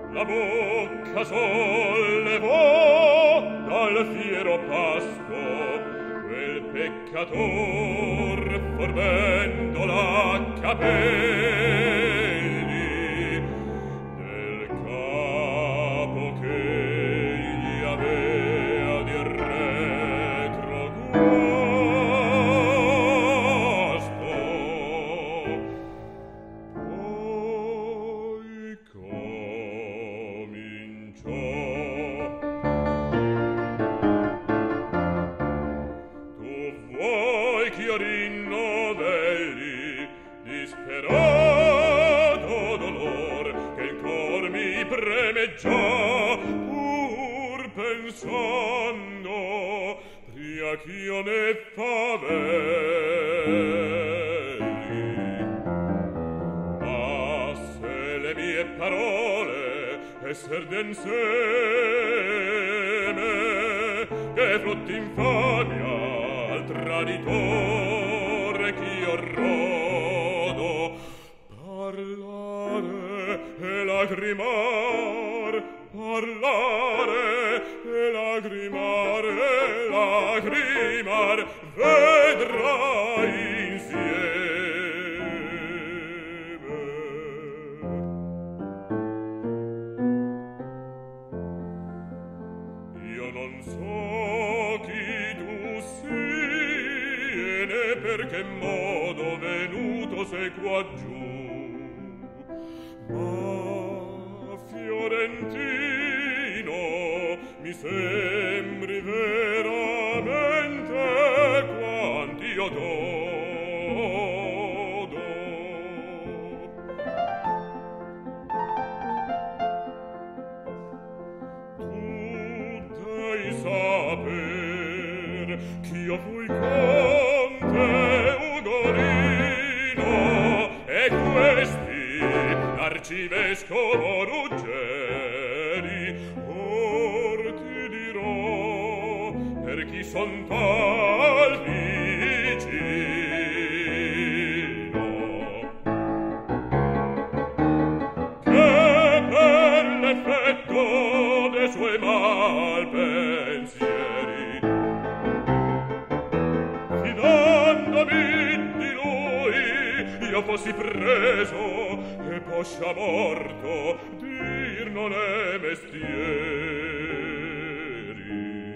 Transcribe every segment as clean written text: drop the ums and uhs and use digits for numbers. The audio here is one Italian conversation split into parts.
la bocca sollevò dal fiero pasto quel peccator forbendo la capelli del capo che gli avea di retro guasto. Poi cominciò: tu vuoi ch'io rinnovelli disperato dolor che il cor mi preme già, pur pensando pria ch'io ne favelli. Ma se le mie parole esser d'inseme che frutti infamia al traditore ch'io rodo, parlare e lagrimar, parlare e lagrimar, e lagrimar, vedrai insieme. Io non so chi tu sii né per che modo venuto sei qua giù, ma fiorentino mi sembri veramente quant'io dodo. Tu devi saper ch'io fui conte Ugolino e questi l'arcivescovo Ruggeri. Or ti dirò per chi son tal vicino, che per l'effetto de suoi mal pensieri, fidandomi di lui, io fossi preso e poscia morto dir non è mestieri.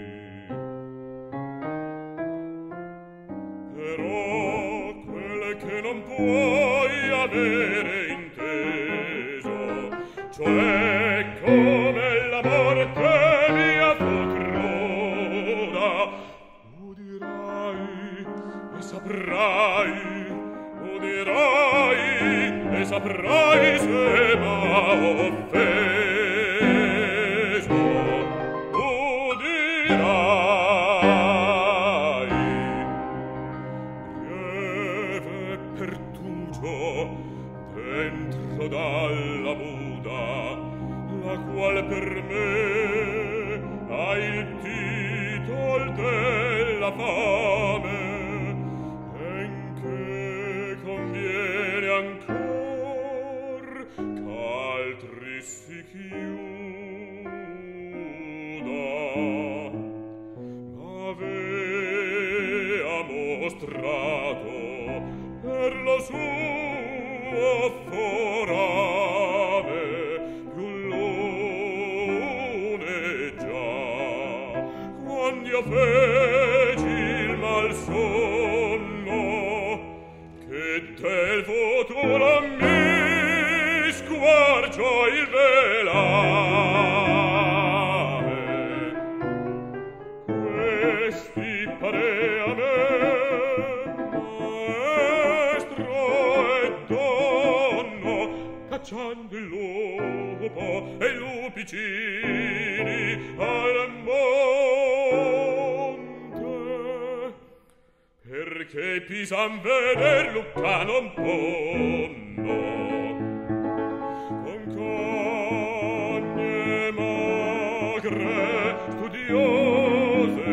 Però quel che non puoi avere inteso, cioè come la morte mia fu cruda, udirai e saprai, udirai e saprai se m'ha offeso, udirai. Lieve pertugio dentro dalla Buda, la qual per me ha il titol della fame, en che conviene ancor ch'altri si chiuda. Avea mostrato per lo suo forame più lune già, quand'io feci il mal sonno che del futuro mi squarciò il velame. Questi parea me maestro e donno, cacciando il lupo e i lupicini al monte, perché pisan veder Lucca non ponno. Con cogne magre studiose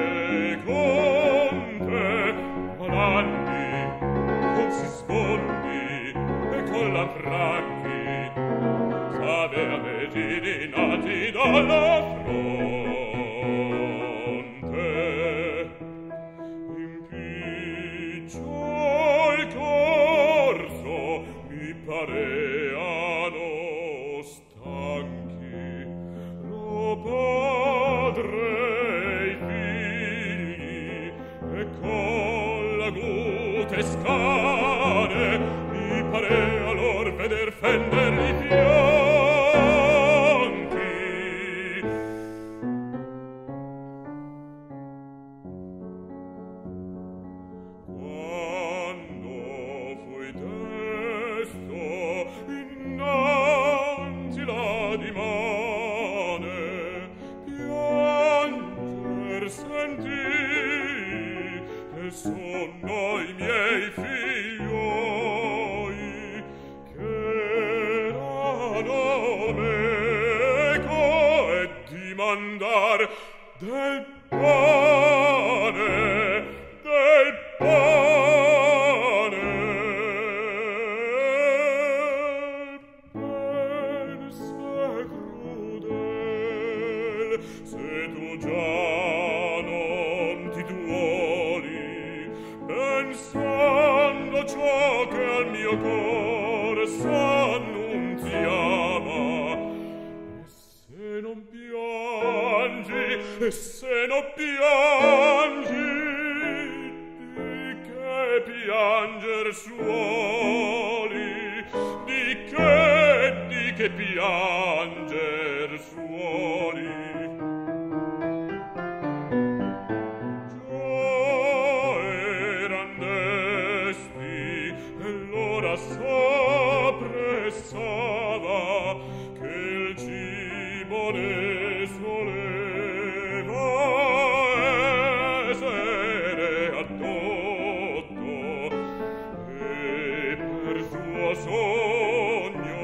conte volandi con si sfondi e con la franchi s'avea vedi mi pareano stanchi. Lo padre e i figli e con la gute scane mi parea lor veder fender i fianchi. Quando fui desto innanzi la dimane pianger sentì e sono i miei figlioi che erano meco e dimandar del pane, del pane. Pensa crudel, se tu già non ti duoli, pensando ciò che al mio cor s'annunziava. E se non piangi, di che pianger suoli, di che pianger suoli. Già eran desti e l'ora s'appressava che il cibo ne soleva essere addotto e per suo sogno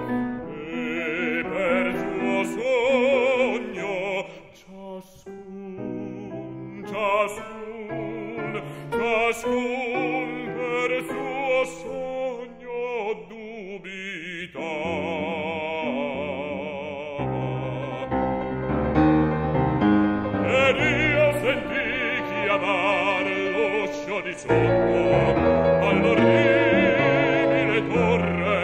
ciascun per suo sogno dubitava. Ed io sentì chiamar l'uscio di sotto all'orribile torre,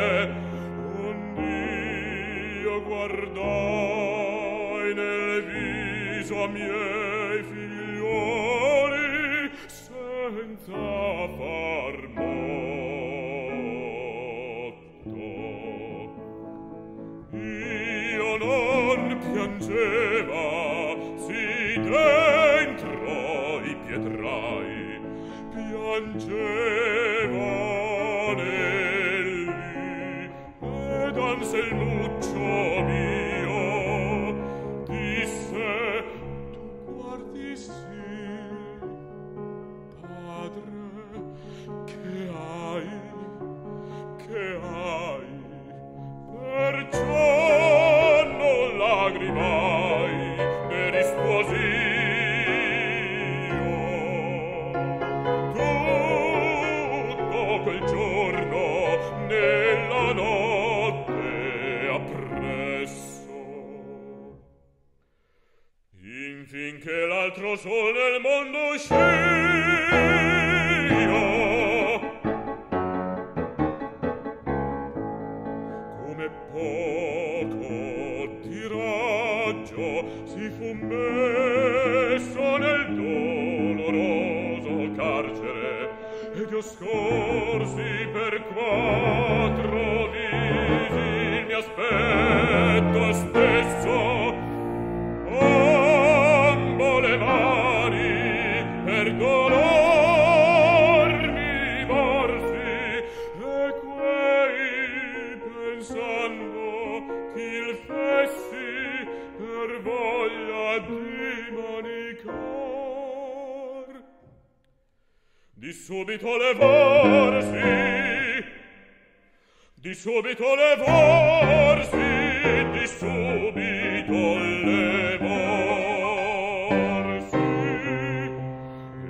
ond'io guardai nel viso a miei figlioli senza far motto. Io non piangeva, sì dentro i pietrai piangevano elli, ed Anselmuccio mio disse: tu guardi sì, padre, che hai, perciò non lagrimai, ne risposi io. Tutto quel giorno nella notte appresso, infin che l'altro sol nel mondo uscìo, come poco di raggio si fu messo nel doloroso carcere, ed io scorsi per 4 visi il mio aspetto stesso, ambo le mani per dolor mi morsi, e quei pensando ch'il fessi per voglia di manicar, di subito levarsi, di subito levarsi, di subito levarsi, e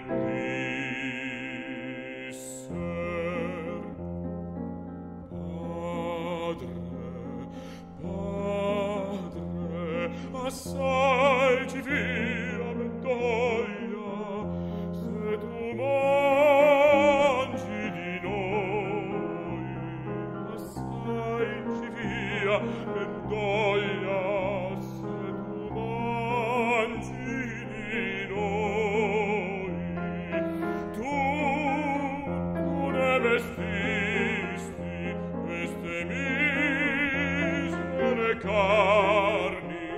disser: Padre, assai ci via mentoglia, se tu mangi di noi. mendoia, se tu mangi di noi, tu ne vestisti queste misere carni,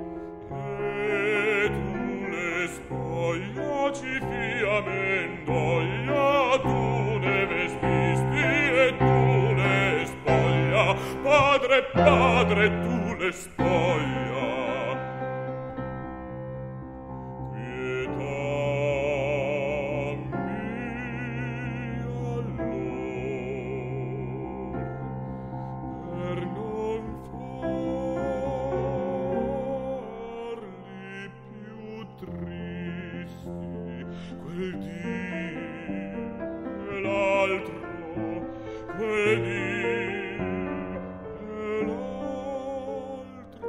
e tu le spoglia ci fia mendoia, tu ne vestisti e tu le spoglia, padre, padre, tu le spoglia. Pietà mia, allor, per non farli più tristi, quel dì e l'altro, quel dì e l'altro.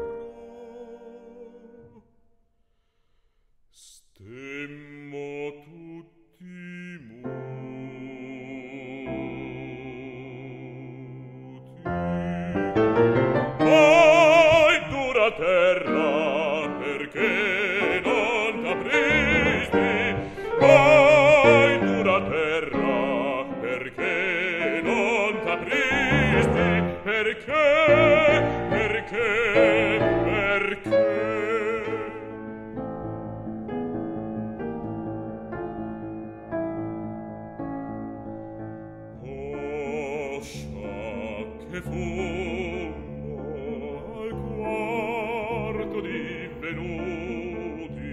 Stemmo tutti muti. Poi dura terra, perché non t'apristi? Poi dura terra, perché non t'apristi? Perché? Perché? Perché? Poscia che fummo al quarto di venuti,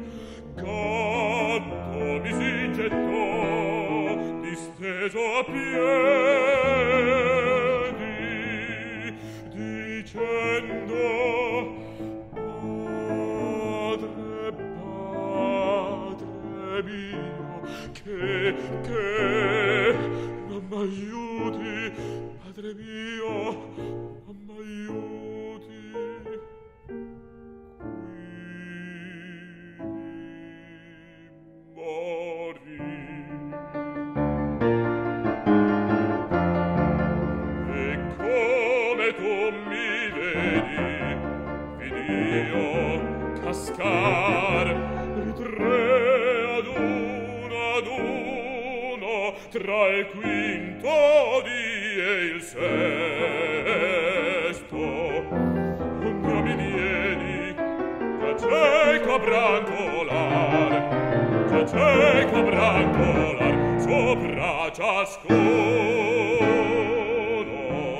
Gatto mi si gettò disteso a piedi, dicendo: Padre, padre mio, che non m'aiuti, padre mio, non m'aiuti. E come tu mi vedi, vidi-io cascar i tre ad uno, tra il quinto dì e il sesto. Umbra mi vieni, già cieco brancolar, già cieco brancolar, sopra ciascuno.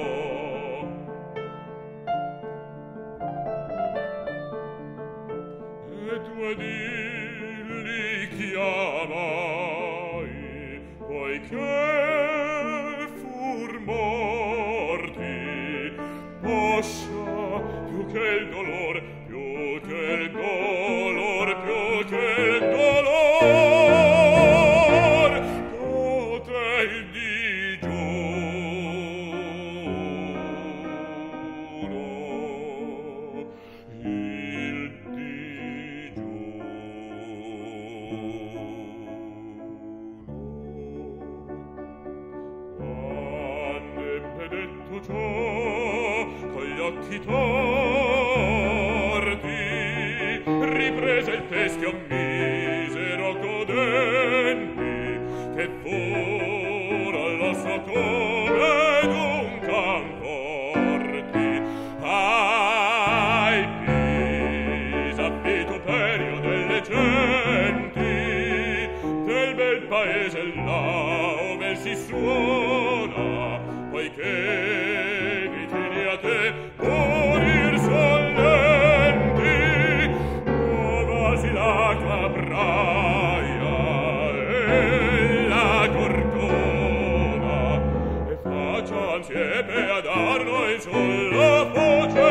E due dilli chiamai, poiché fur morti, poscia più che il dolor, più che il dolor, più che il dolor, poté il digiuno, il digiuno. Quando ebbe detto ciò, con gli occhi torti, riprese il teschio misero godenti, che fur all'osso come d'un canforti. Ai Pisa, vituperio delle genti, del bel paese là ove si suona, poiché vitini a te morir sollenti, muovasi la capraia e la gorgona, e facciansi ebbe a dar noi sulla voce